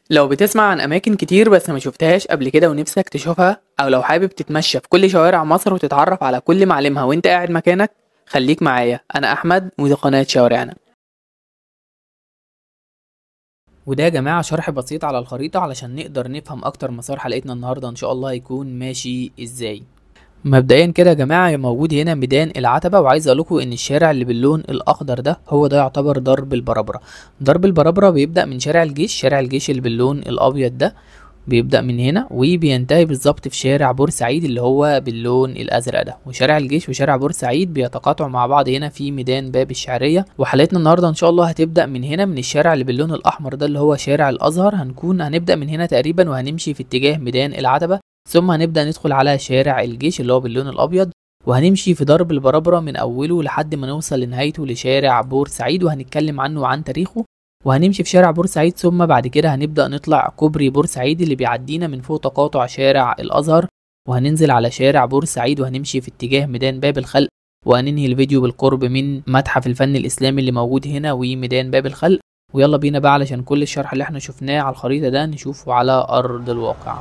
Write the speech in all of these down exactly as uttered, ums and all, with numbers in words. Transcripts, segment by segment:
لو بتسمع عن أماكن كتير بس ما شفتهاش قبل كده ونفسك تشوفها، أو لو حابب تتمشى في كل شوارع مصر وتتعرف على كل معالمها وانت قاعد مكانك، خليك معايا. أنا أحمد ودي قناة شوارعنا. وده يا جماعة شرح بسيط على الخريطة علشان نقدر نفهم أكتر مسار حلقتنا النهاردة إن شاء الله هيكون ماشي إزاي. مبدئيا كده يا جماعة موجود هنا ميدان العتبة، وعايز اقول لكم ان الشارع اللي باللون الاخضر ده هو ده يعتبر درب البربرة. درب البربرة بيبدأ من شارع الجيش، شارع الجيش اللي باللون الابيض ده بيبدأ من هنا وبينتهي بالظبط في شارع بورسعيد اللي هو باللون الازرق ده. وشارع الجيش وشارع بورسعيد بيتقاطعوا مع بعض هنا في ميدان باب الشعرية. وحلقتنا النهارده ان شاء الله هتبدأ من هنا، من الشارع اللي باللون الاحمر ده اللي هو شارع الازهر. هنكون هنبدأ من هنا تقريبا وهنمشي في اتجاه ميدان العتبة، ثم هنبدأ ندخل على شارع الجيش اللي هو باللون الأبيض، وهنمشي في درب البربرة من أوله لحد ما نوصل لنهايته لشارع بورسعيد وهنتكلم عنه وعن تاريخه. وهنمشي في شارع بورسعيد ثم بعد كده هنبدأ نطلع كوبري بورسعيد اللي بيعدينا من فوق تقاطع شارع الأزهر، وهننزل على شارع بورسعيد وهنمشي في اتجاه ميدان باب الخلق، وهننهي الفيديو بالقرب من متحف الفن الإسلامي اللي موجود هنا وميدان باب الخلق. ويلا بينا بقى علشان كل الشرح اللي احنا شفناه على الخريطة ده نشوفه على أرض الواقع.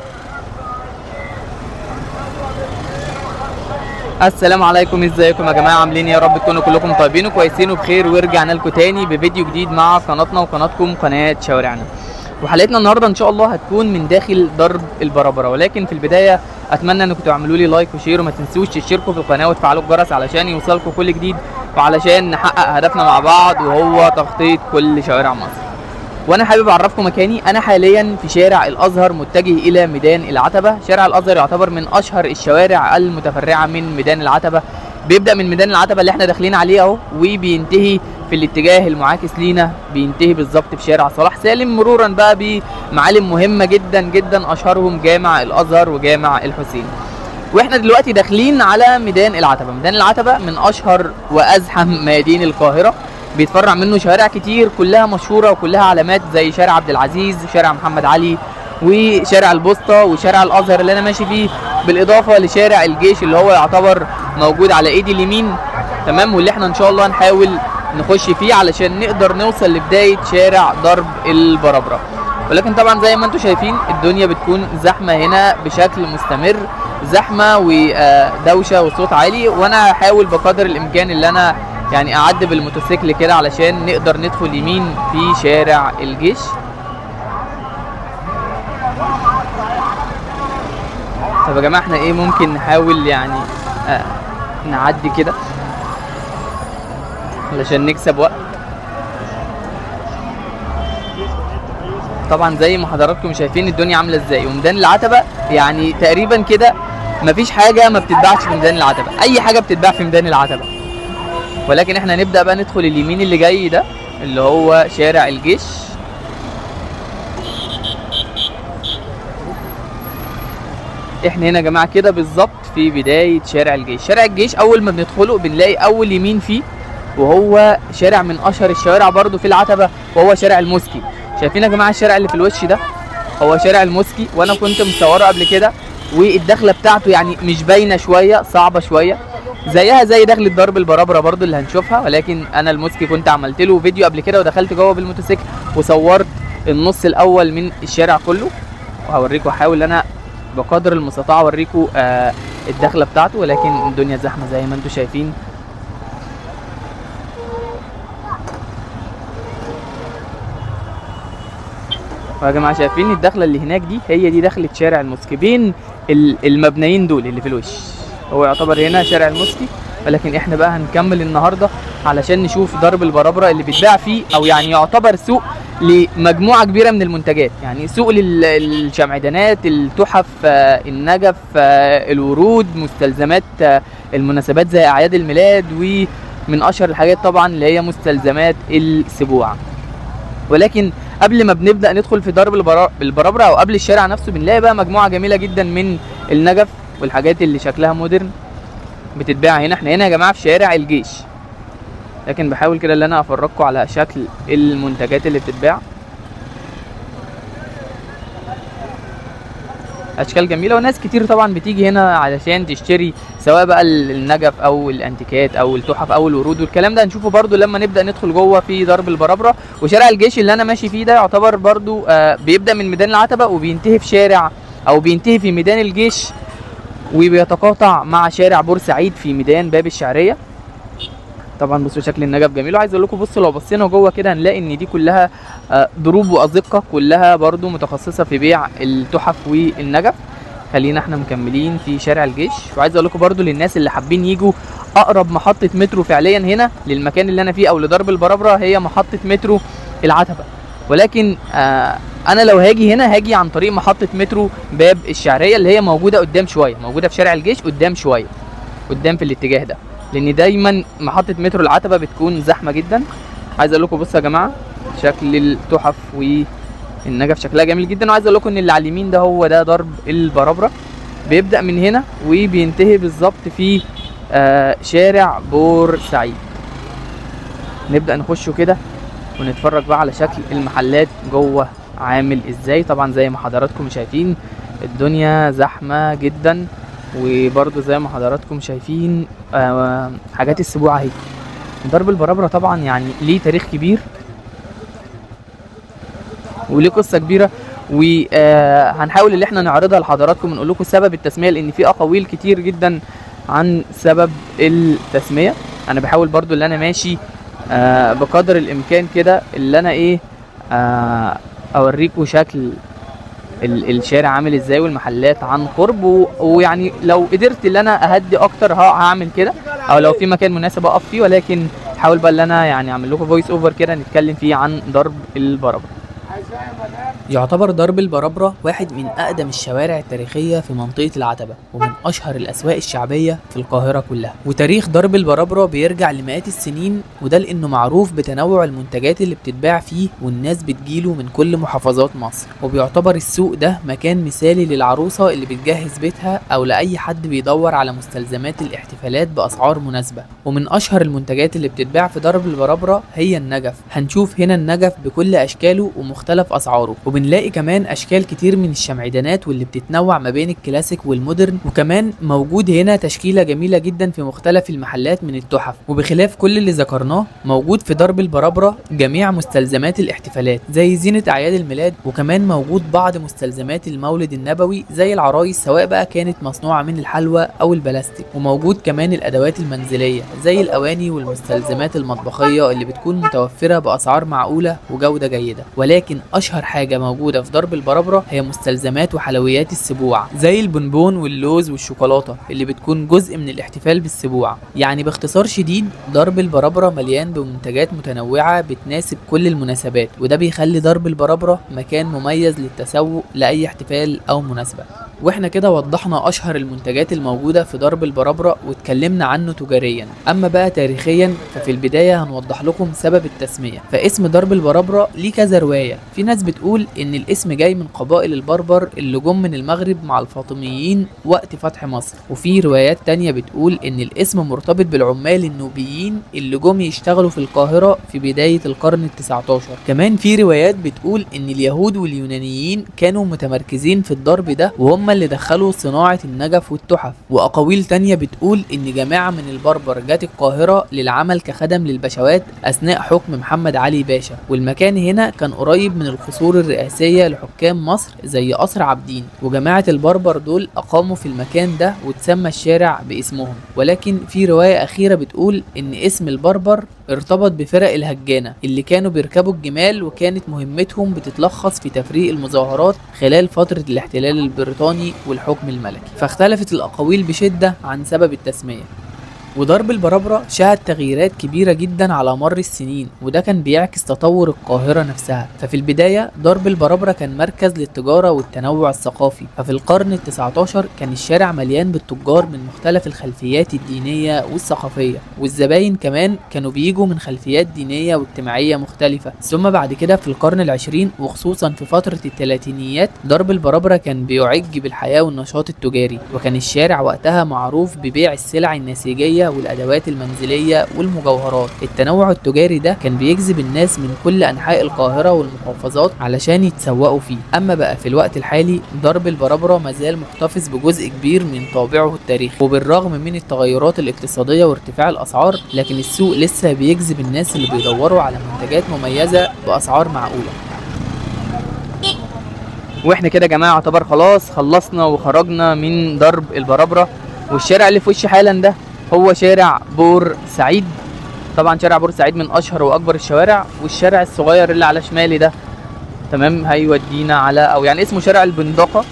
السلام عليكم، ازيكم يا جماعه؟ عاملين يا رب تكونوا كلكم طيبين وكويسين وبخير، ورجعنا لكم تاني بفيديو جديد مع قناتنا وقناتكم قناه شوارعنا. وحلقتنا النهارده ان شاء الله هتكون من داخل درب البربره، ولكن في البدايه اتمنى انكم تعملوا لي لايك وشير، وما تنسوش تشتركوا في القناه وتفعلوا الجرس علشان يوصلكم كل جديد، وعلشان نحقق هدفنا مع بعض وهو تخطيط كل شوارع مصر. وانا حابب اعرفكم مكاني. انا حاليا في شارع الازهر متجه الى ميدان العتبه. شارع الازهر يعتبر من اشهر الشوارع المتفرعه من ميدان العتبه، بيبدا من ميدان العتبه اللي احنا داخلين عليه اهو، وبينتهي في الاتجاه المعاكس لينا، بينتهي بالظبط في شارع صلاح سالم، مرورا بقى بمعالم مهمه جدا جدا اشهرهم جامع الازهر وجامع الحسين. واحنا دلوقتي داخلين على ميدان العتبه. ميدان العتبه من اشهر وازحم ميادين القاهره، بيتفرع منه شوارع كتير كلها مشهوره وكلها علامات، زي شارع عبد العزيز وشارع محمد علي وشارع البوسطه وشارع الازهر اللي انا ماشي فيه، بالاضافه لشارع الجيش اللي هو يعتبر موجود على ايدي اليمين، تمام، واللي احنا ان شاء الله هنحاول نخش فيه علشان نقدر نوصل لبدايه شارع درب البربره. ولكن طبعا زي ما انتم شايفين الدنيا بتكون زحمه هنا بشكل مستمر، زحمه ودوشه وصوت عالي، وانا هحاول بقدر الامكان اللي انا يعني اعدي بالموتوسيكل كده علشان نقدر ندخل يمين في شارع الجيش. طب يا جماعه احنا ايه ممكن نحاول يعني آه نعدي كده علشان نكسب وقت. طبعا زي ما حضراتكم شايفين الدنيا عامله ازاي، وميدان العتبه يعني تقريبا كده مفيش حاجه ما بتتباعش في ميدان العتبه، اي حاجه بتتباع في ميدان العتبه. ولكن احنا نبدأ بقى ندخل اليمين اللي جاي ده اللي هو شارع الجيش. احنا هنا يا جماعة كده بالظبط في بداية شارع الجيش. شارع الجيش اول ما بندخله بنلاقي اول يمين فيه وهو شارع من اشهر الشوارع برضو في العتبة، وهو شارع الموسكي. شايفين يا جماعة الشارع اللي في الوش ده هو شارع الموسكي، وانا كنت مصوره قبل كده، والدخلة بتاعته يعني مش باينة شوية، صعبة شوية، زيها زي دخلة درب البربرة برضو اللي هنشوفها. ولكن انا الموسكي كنت عملت له فيديو قبل كده ودخلت جوه بالموتوسيكل وصورت النص الاول من الشارع كله، وهوريكم، احاول انا بقدر المستطاع اوريكم آه الدخلة بتاعته، ولكن الدنيا زحمة زي ما انتم شايفين. يا جماعة شايفين الدخلة اللي هناك دي، هي دي دخلة شارع الموسكي بين المبنيين دول اللي في الوش، هو يعتبر هنا شارع الموسكي. ولكن احنا بقى هنكمل النهارده علشان نشوف درب البربره اللي بيتباع فيه، او يعني يعتبر سوق لمجموعه كبيره من المنتجات، يعني سوق للشمعدانات، التحف، النجف، الورود، مستلزمات المناسبات زي اعياد الميلاد، ومن اشهر الحاجات طبعا اللي هي مستلزمات السبوع. ولكن قبل ما بنبدا ندخل في درب البربره او قبل الشارع نفسه بنلاقي بقى مجموعه جميله جدا من النجف والحاجات اللي شكلها مودرن بتتباع هنا. احنا هنا يا جماعه في شارع الجيش، لكن بحاول كده ان انا افرجكم على شكل المنتجات اللي بتتباع. اشكال جميله، وناس كتير طبعا بتيجي هنا علشان تشتري سواء بقى النجف او الانتيكات او التحف او الورود، والكلام ده هنشوفه برده لما نبدا ندخل جوه في درب البرابره. وشارع الجيش اللي انا ماشي فيه ده يعتبر برده آه بيبدا من ميدان العتبه وبينتهي في شارع او بينتهي في ميدان الجيش، وبيتقاطع مع شارع بورسعيد في ميدان باب الشعريه. طبعا بصوا شكل النجف جميل، وعايز اقول لكم بصوا لو بصينا جوه كده هنلاقي ان دي كلها ضروب وازقه، كلها برضو متخصصه في بيع التحف والنجف. خلينا احنا مكملين في شارع الجيش، وعايز اقول لكم برضو للناس اللي حابين يجوا اقرب محطه مترو فعليا هنا للمكان اللي انا فيه او لدرب البرابره هي محطه مترو العتبه، ولكن آه انا لو هاجي هنا هاجي عن طريق محطه مترو باب الشعريه اللي هي موجوده قدام شويه، موجوده في شارع الجيش قدام شويه، قدام في الاتجاه ده، لان دايما محطه مترو العتبه بتكون زحمه جدا. عايز اقول لكم بصوا يا جماعه شكل التحف والنجف شكلها جميل جدا، وعايز اقول لكم ان اللي على اليمين ده هو ده درب البرابره، بيبدا من هنا وبينتهي بالظبط في آه شارع بورسعيد. نبدا نخشه كده ونتفرج بقى على شكل المحلات جوه عامل ازاي. طبعا زي ما حضراتكم شايفين الدنيا زحمه جدا، وبرده زي ما حضراتكم شايفين آه حاجات السبوعه اهي. درب البرابره طبعا يعني ليه تاريخ كبير وليه قصه كبيره، وهنحاول ان احنا نعرضها لحضراتكم ونقول لكم سبب التسميه، لان في اقاويل كتير جدا عن سبب التسميه. انا بحاول برضو اللي انا ماشي آه بقدر الامكان كده اللي انا ايه آه اوريكم شكل الشارع عامل ازاي والمحلات عن قرب، ويعني لو قدرت ان انا اهدي اكتر هعمل كده، او لو في مكان مناسب اقف فيه، ولكن حاول بقى ان انا يعني اعمل لكم فويس اوفر كده نتكلم فيه عن درب البرابره. يعتبر درب البرابره واحد من اقدم الشوارع التاريخيه في منطقه العتبه، ومن اشهر الاسواق الشعبيه في القاهره كلها. وتاريخ درب البرابره بيرجع لمئات السنين، وده لانه معروف بتنوع المنتجات اللي بتتباع فيه، والناس بتجيله من كل محافظات مصر. وبيعتبر السوق ده مكان مثالي للعروسه اللي بتجهز بيتها او لاي حد بيدور على مستلزمات الاحتفالات باسعار مناسبه. ومن اشهر المنتجات اللي بتتباع في درب البرابره هي النجف. هنشوف هنا النجف بكل اشكاله ومختلف اسعاره، وبنلاقي كمان اشكال كتير من الشمعدانات واللي بتتنوع ما بين الكلاسيك والمودرن، وكمان موجود هنا تشكيله جميله جدا في مختلف المحلات من التحف. وبخلاف كل اللي ذكرناه موجود في درب البرابره جميع مستلزمات الاحتفالات زي زينه اعياد الميلاد، وكمان موجود بعض مستلزمات المولد النبوي زي العرايس سواء بقى كانت مصنوعه من الحلوى او البلاستيك. وموجود كمان الادوات المنزليه زي الاواني والمستلزمات المطبخيه اللي بتكون متوفره باسعار معقوله وجوده جيده. ولكن اشهر حاجه موجوده في درب البرابره هي مستلزمات وحلويات السبوع زي البونبون واللوز والشوكولاته اللي بتكون جزء من الاحتفال بالسبوع. يعني باختصار شديد درب البرابره مليان بمنتجات متنوعه بتناسب كل المناسبات، وده بيخلي درب البرابره مكان مميز للتسوق لاي احتفال او مناسبه. واحنا كده وضحنا اشهر المنتجات الموجوده في درب البرابره واتكلمنا عنه تجاريا. اما بقى تاريخيا ففي البدايه هنوضح لكم سبب التسميه. فاسم درب البرابره ليه كذا روايه. في ناس بتقول ان الاسم جاي من قبائل البربر اللي جم من المغرب مع الفاطميين وقت فتح مصر، وفي روايات تانية بتقول ان الاسم مرتبط بالعمال النوبيين اللي جم يشتغلوا في القاهره في بدايه القرن التسعتاشر. كمان في روايات بتقول ان اليهود واليونانيين كانوا متمركزين في الضرب ده وهم اللي دخلوا صناعة النجف والتحف. وأقاويل تانية بتقول إن جماعة من البربر جات القاهرة للعمل كخدم للبشوات أثناء حكم محمد علي باشا، والمكان هنا كان قريب من القصور الرئاسية لحكام مصر زي قصر عابدين، وجماعة البربر دول أقاموا في المكان ده وتسمى الشارع باسمهم. ولكن في رواية أخيرة بتقول إن اسم البربر ارتبط بفرق الهجانة اللي كانوا بيركبوا الجمال، وكانت مهمتهم بتتلخص في تفريق المظاهرات خلال فترة الاحتلال البريطاني والحكم الملكي. فاختلفت الأقاويل بشدة عن سبب التسمية. ودرب البرابره شهد تغييرات كبيرة جدا على مر السنين، وده كان بيعكس تطور القاهرة نفسها. ففي البداية درب البرابره كان مركز للتجارة والتنوع الثقافي، ففي القرن التسعتاشر كان الشارع مليان بالتجار من مختلف الخلفيات الدينية والثقافية، والزباين كمان كانوا بيجوا من خلفيات دينية واجتماعية مختلفة. ثم بعد كده في القرن العشرين وخصوصا في فترة الثلاثينيات درب البرابره كان بيعج بالحياة والنشاط التجاري، وكان الشارع وقتها معروف ببيع السلع النسيجية الغالية والأدوات المنزلية والمجوهرات. التنوع التجاري ده كان بيجذب الناس من كل أنحاء القاهرة والمحافظات علشان يتسوقوا فيه. أما بقى في الوقت الحالي درب البرابرة مازال محتفظ بجزء كبير من طابعه التاريخي، وبالرغم من التغيرات الاقتصادية وارتفاع الأسعار لكن السوق لسه بيجذب الناس اللي بيدوروا على منتجات مميزة بأسعار معقولة. واحنا كده يا جماعه يعتبر خلاص خلصنا وخرجنا من درب البرابره، والشارع اللي في وشي حالا ده هو شارع بور سعيد. طبعا شارع بور سعيد من اشهر واكبر الشوارع، والشارع الصغير اللي على شمالي ده تمام هيودينا على او يعني اسمه شارع البندقه،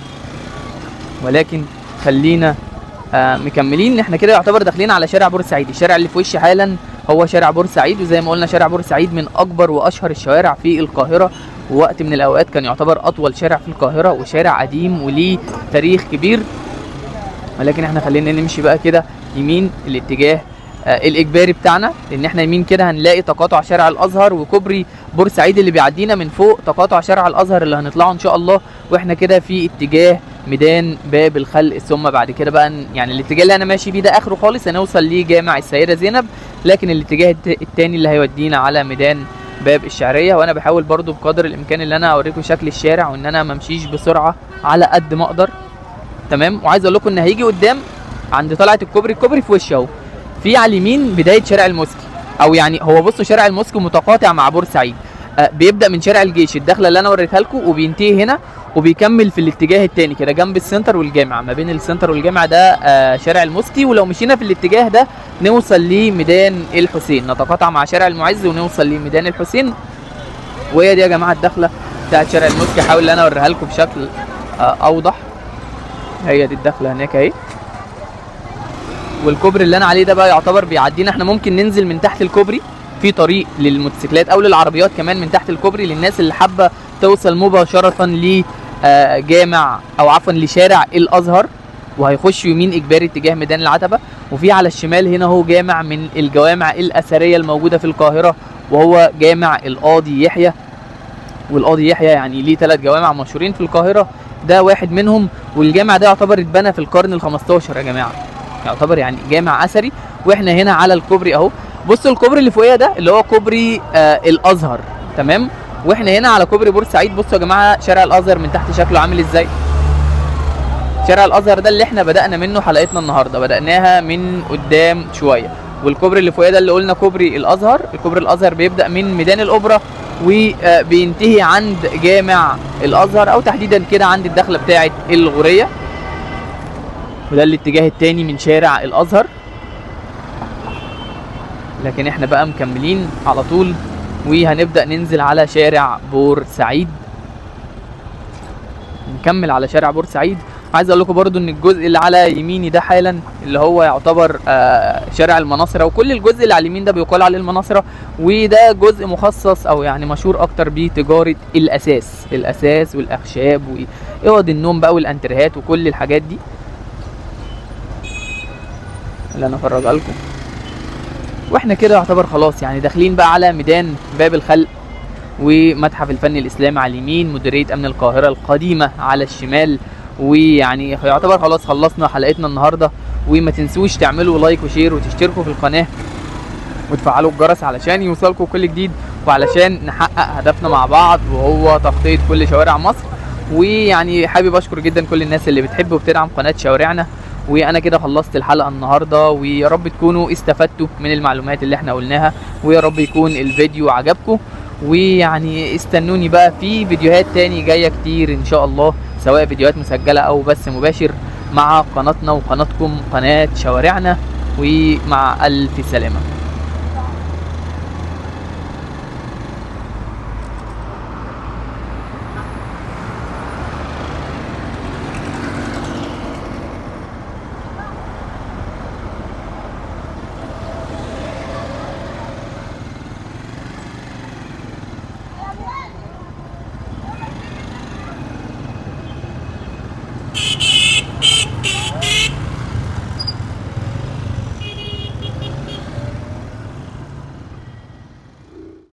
ولكن خلينا آه مكملين. احنا كده يعتبر داخلين على شارع بور سعيد. الشارع اللي في وشي حالا هو شارع بور سعيد، وزي ما قلنا شارع بور سعيد من اكبر واشهر الشوارع في القاهره، ووقت من الاوقات كان يعتبر اطول شارع في القاهره، وشارع قديم وليه تاريخ كبير. ولكن احنا خلينا نمشي بقى كده يمين الاتجاه آه الاجباري بتاعنا، لان احنا يمين كده هنلاقي تقاطع شارع الازهر وكوبري بور سعيد اللي بيعدينا من فوق تقاطع شارع الازهر اللي هنطلعه ان شاء الله. واحنا كده في اتجاه ميدان باب الخلق، ثم بعد كده بقى يعني الاتجاه اللي انا ماشي بيه ده اخره خالص هنوصل لجامع السيده زينب، لكن الاتجاه التاني اللي هيودينا على ميدان باب الشعريه. وانا بحاول برضو بقدر الامكان ان انا اوريكم شكل الشارع وان انا ما امشيش بسرعه على قد ما اقدر تمام. وعايز اقول لكم ان هيجي قدام عند طلعه الكوبري، الكوبري في وشي اهو، في على اليمين بدايه شارع الموسكي، او يعني هو بصوا شارع الموسكي متقاطع مع بور سعيد. آه بيبدا من شارع الجيش الدخله اللي انا وريتها لكم وبينتهي هنا وبيكمل في الاتجاه الثاني كده جنب السنتر والجامع. ما بين السنتر والجامع ده آه شارع الموسكي، ولو مشينا في الاتجاه ده نوصل لميدان الحسين، نتقاطع مع شارع المعز ونوصل لميدان الحسين. وهي دي يا جماعه الدخله بتاعت شارع الموسكي. حاول ان انا اوريها لكم بشكل آه اوضح. هي دي الدخله هناك اهي، والكوبري اللي انا عليه ده بقى يعتبر بيعدينا. احنا ممكن ننزل من تحت الكوبري في طريق للموتوسيكلات او للعربيات كمان من تحت الكوبري، للناس اللي حابه توصل مباشره لجامع او عفوا لشارع الازهر، وهيخش يمين اجباري اتجاه ميدان العتبه. وفي على الشمال هنا هو جامع من الجوامع الاثريه الموجوده في القاهره، وهو جامع القاضي يحيى. والقاضي يحيى يعني ليه ثلاث جوامع مشهورين في القاهره، ده واحد منهم. والجامع ده يعتبر اتبنى في القرن الخمستاشر يا جماعه، يعتبر يعني جامع اثري. واحنا هنا على الكوبري اهو، بصوا الكوبري اللي فوقيه ده اللي هو كوبري آه الازهر تمام. واحنا هنا على كوبري بور سعيد. بصوا يا جماعه شارع الازهر من تحت شكله عامل ازاي. شارع الازهر ده اللي احنا بدانا منه حلقتنا النهارده، بداناها من قدام شويه. والكوبري اللي فوقيه ده اللي قلنا كوبري الازهر. الكوبري الازهر بيبدا من ميدان الاوبرا وبينتهي عند جامع الازهر، او تحديدا كده عند الدخله بتاعه الغوريه، وده الاتجاه التاني من شارع الازهر. لكن احنا بقى مكملين على طول وهنبدأ ننزل على شارع بور سعيد، نكمل على شارع بور سعيد. عايز اقول لكم برضو ان الجزء اللي على يميني ده حالا اللي هو يعتبر آه شارع المناصرة، وكل الجزء اللي على اليمين ده بيقال عليه المناصرة، وده جزء مخصص او يعني مشهور اكتر بتجارة الاساس، الاساس والاخشاب واوض النوم بقى والانتريهات وكل الحاجات دي اللي انا افرجها لكم. واحنا كده يعتبر خلاص يعني داخلين بقى على ميدان باب الخلق ومتحف الفن الاسلامي على اليمين، مديريه امن القاهره القديمه على الشمال. ويعني يعتبر خلاص خلصنا حلقتنا النهارده. وما تنسوش تعملوا لايك وشير وتشتركوا في القناه وتفعلوا الجرس علشان يوصلكم كل جديد، وعلشان نحقق هدفنا مع بعض وهو تغطيه كل شوارع مصر. ويعني حابب اشكر جدا كل الناس اللي بتحب وبتدعم قناه شوارعنا. وانا كده خلصت الحلقه النهارده، ويا رب تكونوا استفدتوا من المعلومات اللي احنا قلناها، ويا رب يكون الفيديو عجبكم. ويعني استنوني بقى في فيديوهات تاني جايه كتير ان شاء الله، سواء فيديوهات مسجله او بث مباشر مع قناتنا وقناتكم قناه شوارعنا. ومع الف سلامه.